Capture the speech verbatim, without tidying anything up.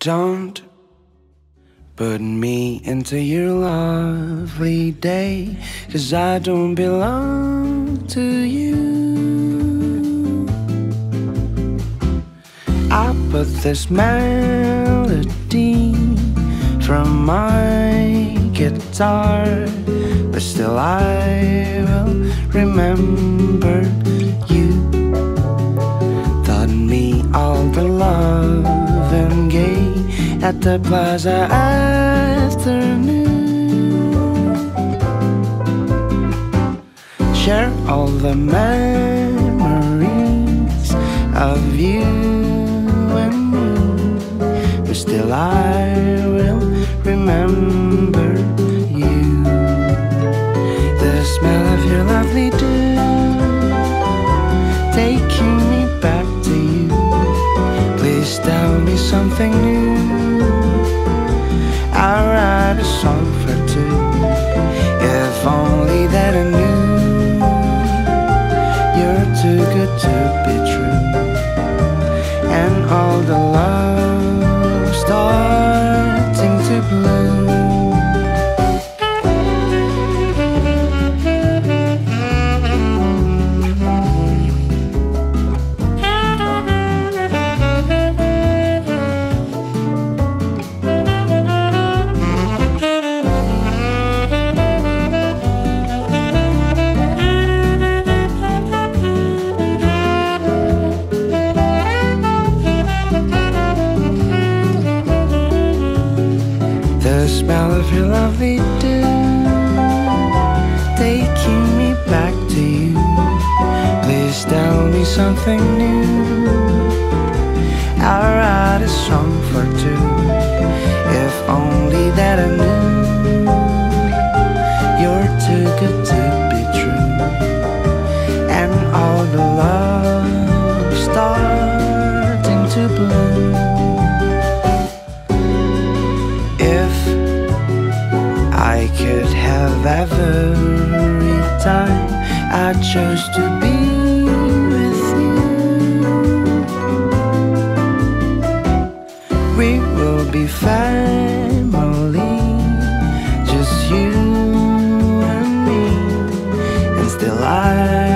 Don't put me into your lovely day, 'cause I don't belong to you. I put this melody from my guitar, but still I will remember you. Taught me all the love and gay at the Plaza Avenue. Share all the memories of you and me, but still I will remember you. The smell of your lovely dew, taking me back to you. Please tell me something new. I'll write a song for two, if only that I knew you're too good to be true. And all the love starting to bloom. The smell of your lovely dew, taking me back to you. Please tell me something new. I'll write a song for two, if only that I knew you're too good to be true. And all the love starting to bloom. I could have every time I chose to be with you. We will be family, just you and me, and still I